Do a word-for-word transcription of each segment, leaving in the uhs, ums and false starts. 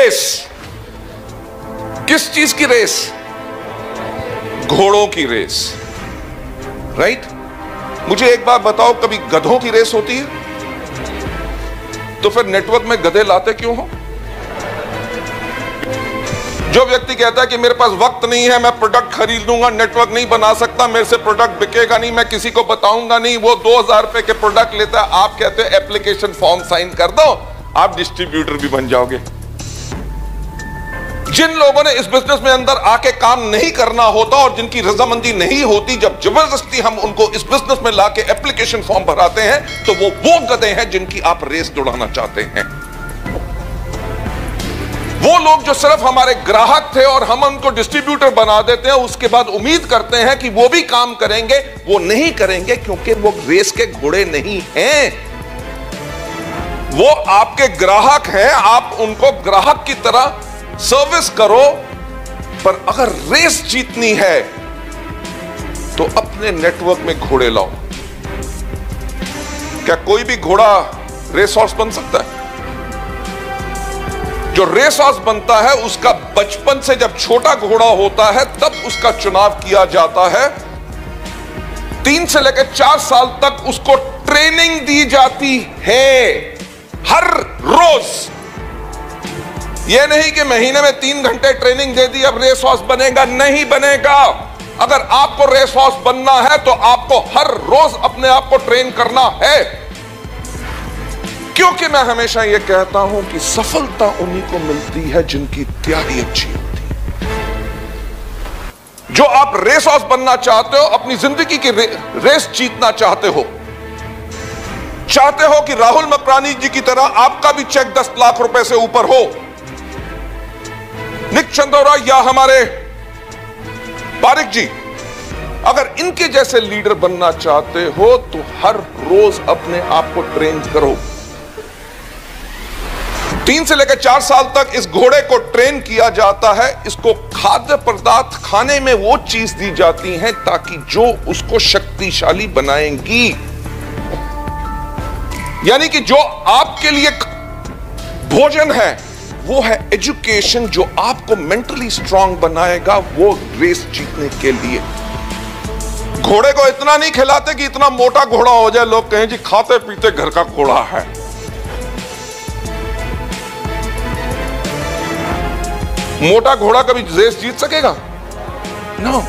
Race, किस चीज की रेस? घोड़ों की रेस, राइट? मुझे एक बात बताओ, कभी गधों की रेस होती है? तो फिर नेटवर्क में गधे लाते क्यों हो? जो व्यक्ति कहता है कि मेरे पास वक्त नहीं है, मैं प्रोडक्ट खरीद लूंगा, नेटवर्क नहीं बना सकता, मेरे से प्रोडक्ट बिकेगा नहीं, मैं किसी को बताऊंगा नहीं, वो दो हजार रुपए के प्रोडक्ट लेता है। आप कहते हैं एप्लीकेशन फॉर्म साइन कर दो, आप डिस्ट्रीब्यूटर भी बन जाओगे। जिन लोगों ने इस बिजनेस में अंदर आके काम नहीं करना होता और जिनकी रजामंदी नहीं होती, जब जबरदस्ती हम उनको इस बिजनेस में लाके एप्लीकेशन फॉर्म भराते हैं, तो वो वो गधे हैं जिनकी आप रेस दौड़ाना चाहते हैं। वो लोग जो सिर्फ हमारे ग्राहक थे और हम उनको डिस्ट्रीब्यूटर बना देते हैं, उसके बाद उम्मीद करते हैं कि वो भी काम करेंगे, वो नहीं करेंगे, क्योंकि वो रेस के घोड़े नहीं हैं। वो आपके ग्राहक हैं, आप उनको ग्राहक की तरह सर्विस करो। पर अगर रेस जीतनी है तो अपने नेटवर्क में घोड़े लाओ। क्या कोई भी घोड़ा रेस हॉर्स बन सकता है? जो रेस हॉर्स बनता है उसका बचपन से, जब छोटा घोड़ा होता है तब उसका चुनाव किया जाता है। तीन से लेकर चार साल तक उसको ट्रेनिंग दी जाती है, हर रोज। यह नहीं कि महीने में तीन घंटे ट्रेनिंग दे दी अब रेस हॉर्स बनेगा, नहीं बनेगा। अगर आपको रेस हॉर्स बनना है तो आपको हर रोज अपने आप को ट्रेन करना है। क्योंकि मैं हमेशा यह कहता हूं कि सफलता उन्हीं को मिलती है जिनकी तैयारी अच्छी होती है। जो आप रेस हॉर्स बनना चाहते हो, अपनी जिंदगी की रे, रेस जीतना चाहते हो, चाहते हो कि राहुल मकरानी जी की तरह आपका भी चेक दस लाख रुपए से ऊपर हो, निक चंदोरा या हमारे पारिक जी, अगर इनके जैसे लीडर बनना चाहते हो तो हर रोज अपने आप को ट्रेन करो। तीन से लेकर चार साल तक इस घोड़े को ट्रेन किया जाता है। इसको खाद्य पदार्थ खाने में वो चीज दी जाती है ताकि जो उसको शक्तिशाली बनाएंगी। यानी कि जो आपके लिए भोजन है वो है एजुकेशन, जो आपको मेंटली स्ट्रांग बनाएगा वो रेस जीतने के लिए। घोड़े को इतना नहीं खिलाते कि इतना मोटा घोड़ा हो जाए, लोग कहें जी खाते पीते घर का घोड़ा है। मोटा घोड़ा कभी रेस जीत सकेगा? No,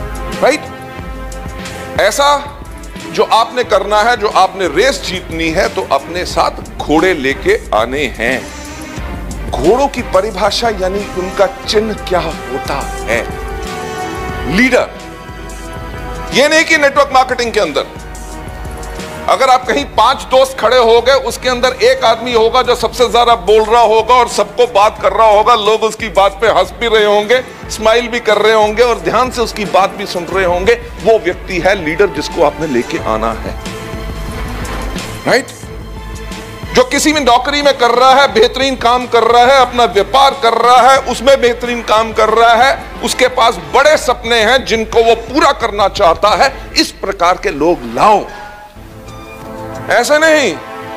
right? ऐसा जो आपने करना है, जो आपने रेस जीतनी है, तो अपने साथ घोड़े लेके आने हैं। घोड़ों की परिभाषा यानी उनका चिन्ह क्या होता है? लीडर। यह नहीं कि नेटवर्क मार्केटिंग के अंदर अगर आप कहीं पांच दोस्त खड़े हो गए, उसके अंदर एक आदमी होगा जो सबसे ज्यादा बोल रहा होगा और सबको बात कर रहा होगा, लोग उसकी बात पे हंस भी रहे होंगे, स्माइल भी कर रहे होंगे और ध्यान से उसकी बात भी सुन रहे होंगे। वो व्यक्ति है लीडर, जिसको आपने लेके आना है, राइट? जो किसी भी नौकरी में कर रहा है, बेहतरीन काम कर रहा है, अपना व्यापार कर रहा है, उसमें बेहतरीन काम कर रहा है, उसके पास बड़े सपने हैं जिनको वो पूरा करना चाहता है। इस प्रकार के लोग लाओ। ऐसा नहीं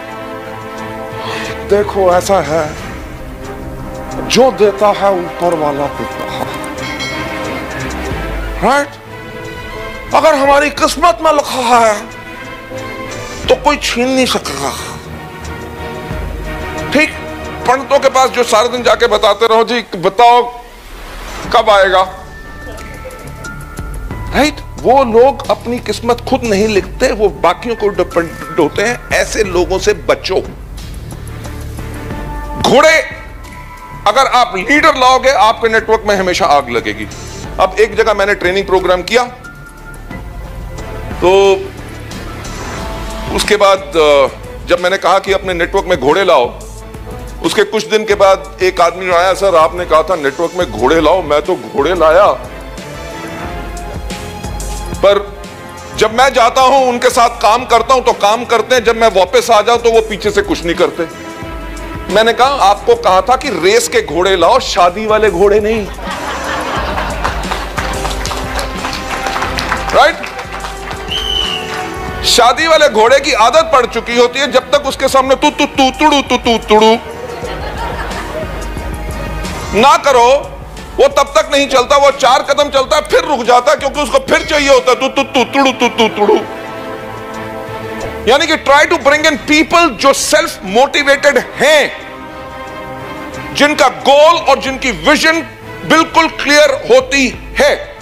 देखो ऐसा है, जो देता है ऊपर वाला देता है, राइट? अगर हमारी किस्मत में लिखा है तो कोई छीन नहीं सकेगा, ठीक? पंडितों के पास जो सारे दिन जाके बताते रहो, जी बताओ कब आएगा, राइट? वो लोग अपनी किस्मत खुद नहीं लिखते, वो बाकियों को डिपेंडेंट होते हैं। ऐसे लोगों से बचो। घोड़े, अगर आप लीडर लाओगे, आपके नेटवर्क में हमेशा आग लगेगी। अब एक जगह मैंने ट्रेनिंग प्रोग्राम किया, तो उसके बाद जब मैंने कहा कि अपने नेटवर्क में घोड़े लाओ, उसके कुछ दिन के बाद एक आदमी आया, सर आपने कहा था नेटवर्क में घोड़े लाओ। मैं तो घोड़े लाया, पर जब मैं जाता हूं उनके साथ काम करता हूं तो काम करते हैं, जब मैं वापस आ जाऊं तो वो पीछे से कुछ नहीं करते। मैंने कहा आपको कहा था कि रेस के घोड़े लाओ, शादी वाले घोड़े नहीं, राइट? शादी वाले घोड़े की आदत पड़ चुकी होती है, जब तक उसके सामने तू तू तू तुड़ू तू तू तुड़ू, ना करो, वो तब तक नहीं चलता, वो चार कदम चलता है फिर रुक जाता है, क्योंकि उसको फिर चाहिए होता है तू तू तू तुड़ू तू तू तुड़ू। यानी कि try to bring in people जो सेल्फ मोटिवेटेड हैं, जिनका गोल और जिनकी विजन बिल्कुल क्लियर होती है।